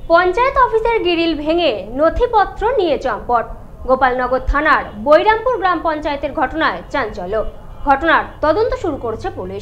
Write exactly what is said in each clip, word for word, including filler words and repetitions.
পঞ্চায়েত অফিসের গ্রিল ভেঙে নথিপত্র নিয়ে চম্পট। গোপালনগর থানার বৈরামপুর গ্রাম পঞ্চায়েতের ঘটনায় চাঞ্চল্য। ঘটনার তদন্ত শুরু করেছে পুলিশ।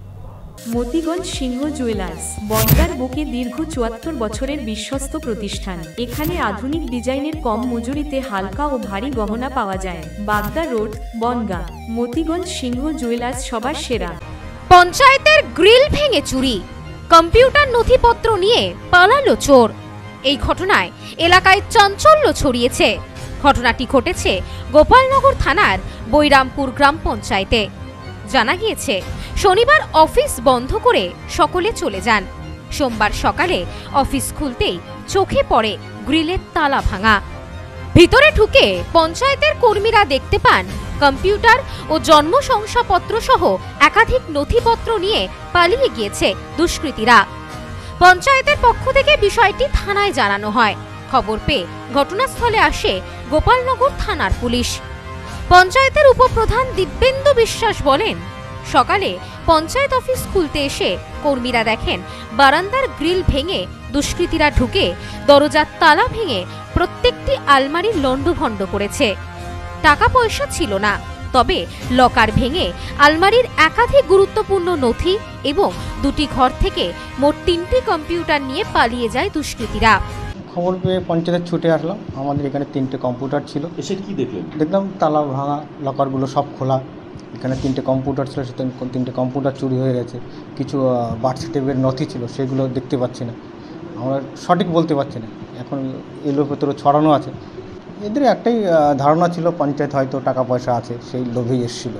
মতিগঞ্জ সিংহ জুয়েলার্স বনগাঁর বুকে দীর্ঘ চুয়াত্তর বছরের বিশ্বস্ত প্রতিষ্ঠান। এখানে আধুনিক ডিজাইনের কম মজুরিতে হালকা ও ভারী গহনা পাওয়া যায়। বাগদা রোড, বনগাঁ। মতিগঞ্জ সিংহ জুয়েলার্স সবার সেরা। পঞ্চায়েতের গ্রিল ভেঙে চুরি, কম্পিউটার নথিপত্র নিয়ে পালালো চোর। এই ঘটনায় এলাকায় চাঞ্চল্য ছড়িয়েছে। ঘটনাটি ঘটেছে গোপালনগর থানার বৈরামপুর গ্রাম পঞ্চায়েতে। জানা গিয়েছে, শনিবার অফিস বন্ধ করে সকলে চলে যান। সোমবার সকালে অফিস খুলতেই চোখে পড়ে গ্রিলের তালা ভাঙা। ভিতরে ঢুকে পঞ্চায়েতের কর্মীরা দেখতে পান কম্পিউটার ও জন্ম শংসাপত্র সহ একাধিক নথিপত্র নিয়ে পালিয়ে গিয়েছে দুষ্কৃতীরা। পঞ্চায়েতের পক্ষ থেকে বিষয়টি থানায় জানানো হয়। খবর পেয়ে ঘটনাস্থলে আসে গোপালনগর থানার পুলিশ। পঞ্চায়েতের উপপ্রধান দিব্যেন্দু বিশ্বাস বলেন, সকালে পঞ্চায়েত অফিস খুলতে এসে কর্মীরা দেখেন বারান্দার গ্রিল ভেঙে দুষ্কৃতীরা ঢুকে দরজার তালা ভেঙে প্রত্যেকটি আলমারির লণ্ডভণ্ড করেছে। টাকা পয়সা ছিল না, তবে লকার ভেঙে আলমারির একাধিক গুরুত্বপূর্ণ নথি এবং দুটি ঘর থেকে মোট তিনটি কম্পিউটার নিয়ে পালিয়ে যায় দুষ্কৃতীরা। খবর পেয়ে পঞ্চায়েতে ছুটে আসলাম। আমাদের এখানে তিনটে কম্পিউটার ছিল। এসে কি দেখলেন? দেখলাম তালা ভাঙা, লকারগুলো সব খোলা। এখানে তিনটে কম্পিউটার ছিল, সে তিনটে কম্পিউটার চুরি হয়ে গেছে। কিছু বার্থ সার্টিফিকেট নথি ছিল, সেগুলো দেখতে পাচ্ছি না। আমরা সঠিক বলতে পারছি না, এখন এলোর ভেতরে ছড়ানো আছে। এদের একটাই ধারণা ছিল পঞ্চায়েত হয়তো টাকা পয়সা আছে, সেই লোভেই এসেছিল।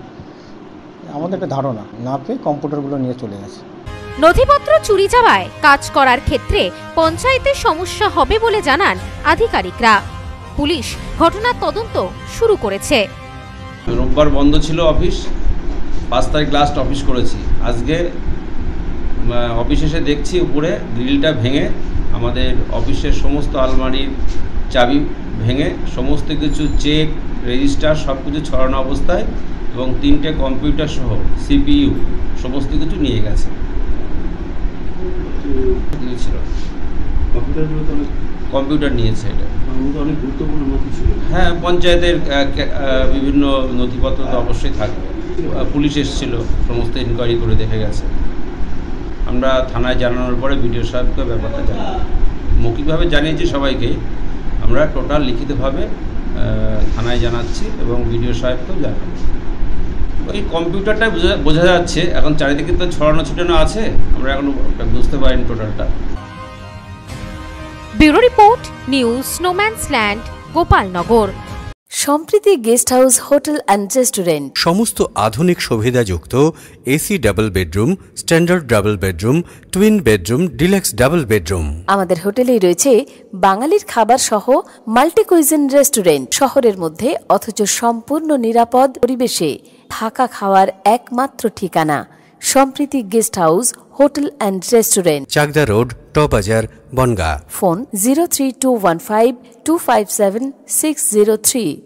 আমাদের একটা ধারণা, না পেয়ে কম্পিউটারগুলো নিয়ে চলে গেছে। নথিপত্র চুরি যাওয়ায় কাজ করার ক্ষেত্রে পঞ্চায়েতের সমস্যা হবে বলে জানান আধিকারিকরা। পুলিশ ঘটনার তদন্ত শুরু করেছে। রোববার বন্ধ ছিল অফিস, পাঁচ তারিখ লাস্ট অফিস করেছি। আজকে অফিস এসে দেখছি উপরে গ্রিলটা ভেঙে আমাদের অফিসের সমস্ত আলমারির চাবি ভেঙে সমস্ত কিছু চেক, রেজিস্টার সব কিছু ছড়ানো অবস্থায় এবং তিনটে কম্পিউটার সহ সিপিইউ সমস্ত কিছু নিয়ে গেছে। ছিল কম্পিউটার নিয়েছে, এটা অনেক গুরুত্বপূর্ণ নথি ছিল। হ্যাঁ, পঞ্চায়েতের বিভিন্ন নথিপত্র তো অবশ্যই থাকবে। পুলিশ এসেছিল, সমস্ত ইনকোয়ারি করে দেখে গেছে। আমরা থানায় জানানোর পরে বিডিও সাহেবকে ব্যাপারটা জানাই, মৌখিকভাবে জানিয়েছি সবাইকে। আমরা টোটাল লিখিতভাবে থানায় জানাচ্ছি এবং বিডিও সাহেবকেও জানাবো। ওই কম্পিউটারটাই বোঝা যাচ্ছে, এখন চারিদিকে তো ছড়ানো ছিটানো আছে, আমরা এখন বুঝতে পারিনি টোটালটা। Bureau report, news snowmansland, Gopalnagar. Sampriti guest house, hotel and restaurant. সমস্ত আধুনিক সুবিধাযুক্ত AC double bedroom, standard double bedroom, twin bedroom, deluxe double bedroom. আমাদের হোটেলেই রয়েছে বাঙালির খাবার সহ মাল্টি কুইজিন রেস্টুরেন্ট। শহরের মধ্যে অথচ সম্পূর্ণ নিরাপদ পরিবেশে থাকা খাওয়ার একমাত্র ঠিকানা Sampriti guest house, hotel and restaurant, Chakdah road, টবাজার, Bongaon. Phone zero three two one five two five seven six zero three.